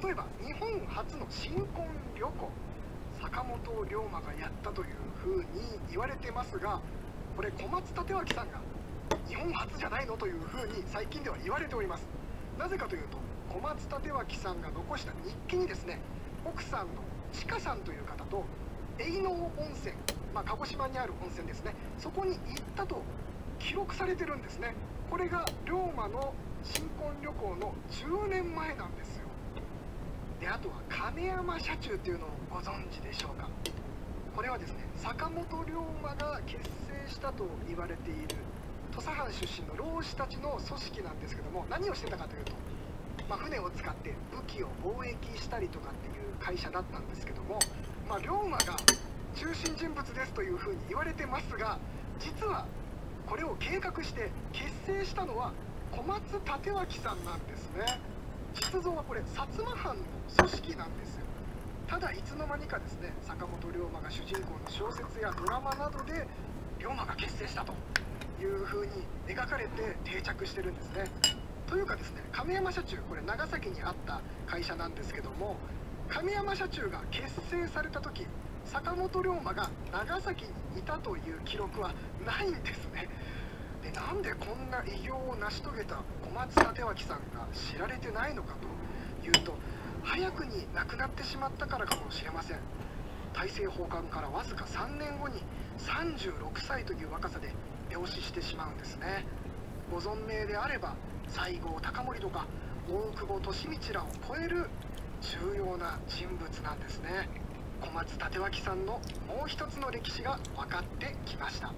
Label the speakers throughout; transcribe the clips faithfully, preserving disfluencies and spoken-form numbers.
Speaker 1: 例えば日本初の新婚旅行、坂本龍馬がやったというふうに言われてますが、これ小松立脇さんが日本初じゃないのというふうに最近では言われております。なぜかというと、小松立脇さんが残した日記にですね、奥さんのちかさんという方と永能温泉、まあ、鹿児島にある温泉ですね、そこに行ったと記録されてるんですね。これが龍馬の新婚旅行のじゅうねんまえなんですよ。で、あとは亀山社中っていうのをご存知でしょうか。これはですね、坂本龍馬が結成したと言われている土佐藩出身の浪士たちの組織なんですけども、何をしてたかというと、まあ、船を使って武器を貿易したりとかっていう会社だったんですけども、まあ、龍馬が中心人物ですというふうに言われてますが、実はこれを計画して結成したのは小松立脇さんなんですね。実像はこれ薩摩藩の組織なんですよ。ただいつの間にかですね、坂本龍馬が主人公の小説やドラマなどで龍馬が結成したというふうに描かれて定着してるんですね。というかですね、亀山社中、これ長崎にあった会社なんですけども、亀山社中が結成された時、坂本龍馬が長崎にいたという記録はないんですね。で、なんでこんな偉業を成し遂げた小松立脇さんが知られてないのかというと、早くに亡くなってしまったからかもしれません。大政奉還からわずかさんねんごにさんじゅうろくさいという若さで病死してしまうんですね。ご存命であれば西郷隆盛とか大久保利通らを超える重要な人物なんですね。小松立脇さんのもう一つの歴史が分かってきました。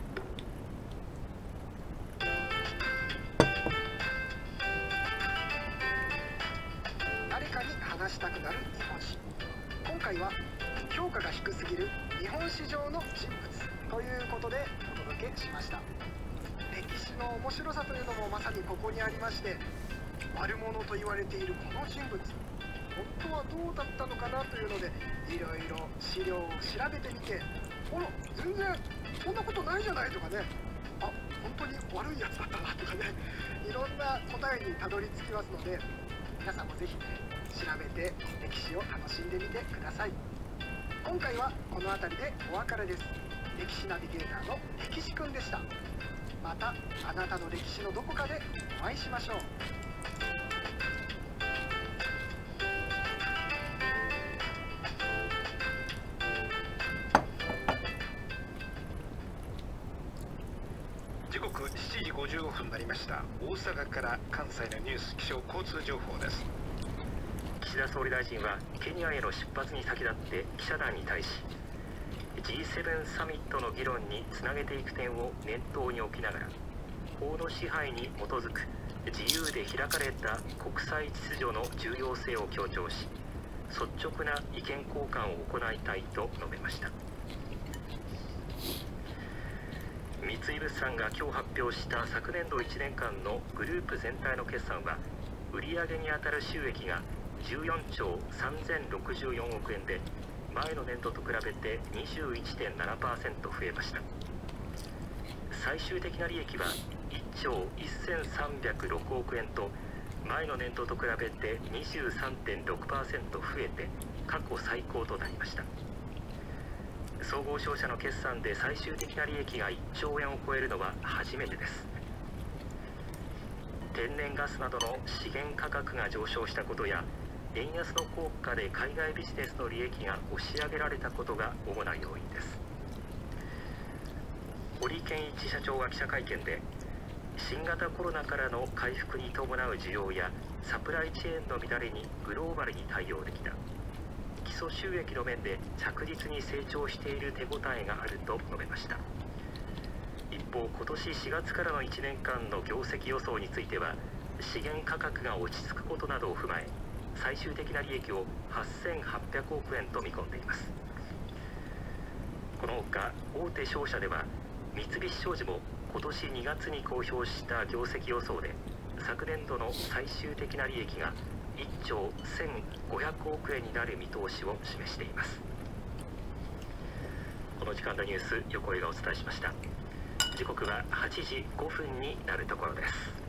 Speaker 1: 誰かに話したくなる日本史。今回は評価が低すぎる日本史上の人物ということでお届けしました。歴史の面白さというのもまさにここにありまして、悪者と言われているこの人物、本当はどうだったのかなというので、いろいろ資料を調べてみて、あら全然そんなことないじゃないとかね、あ、本当に悪いやつだったなとかね、いろんな答えにたどり着きますので、皆さんもぜひね、調べて歴史を楽しんでみてください。今回はこの辺りでお別れです。歴史ナビゲーターの歴史くんでした。またあなたの歴史のどこかでお会いしましょう。
Speaker 2: 時刻しちじごじゅうごふんになりました。大阪から関西のニュース、気象交通情報です。
Speaker 3: 岸田総理大臣はケニアへの出発に先立って記者団に対し、 ジーセブン サミットの議論につなげていく点を念頭に置きながら、法の支配に基づく自由で開かれた国際秩序の重要性を強調し、率直な意見交換を行いたいと述べました。三井物産が今日発表した昨年度いちねんかんのグループ全体の決算は、売上にあたる収益がじゅうよんちょうさんぜんろくじゅうよんおくえんで、前の年度と比べて にじゅういってんななパーセント 増えました。最終的な利益はいっちょうせんさんびゃくろくおくえんと、前の年度と比べて にじゅうさんてんろくパーセント 増えて過去最高となりました。総合商社の決算で最終的な利益がいっちょうえんを超えるのは初めてです。天然ガスなどの資源価格が上昇したことや、円安の効果で海外ビジネスの利益が押し上げられたことが主な要因です。堀健一社長は記者会見で、新型コロナからの回復に伴う需要やサプライチェーンの乱れにグローバルに対応できた、基礎収益の面で着実に成長している手応えがあると述べました。一方、今年しがつからのいちねんかんの業績予想については、資源価格が落ち着くことなどを踏まえ、最終的な利益をはっせんはっぴゃくおくえんと見込んでいます。このほか大手商社では、三菱商事も今年にがつに公表した業績予想で、昨年度の最終的な利益がいっちょうせんごひゃくおくえんになる見通しを示しています。この時間のニュース、横井がお伝えしました。時刻ははちじごふんになるところです。